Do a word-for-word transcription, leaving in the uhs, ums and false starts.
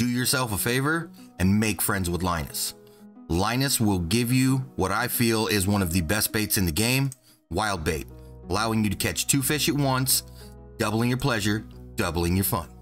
do yourself a favor and make friends with Linus. Linus will give you what I feel is one of the best baits in the game, wild bait, allowing you to catch two fish at once, doubling your pleasure, doubling your fun.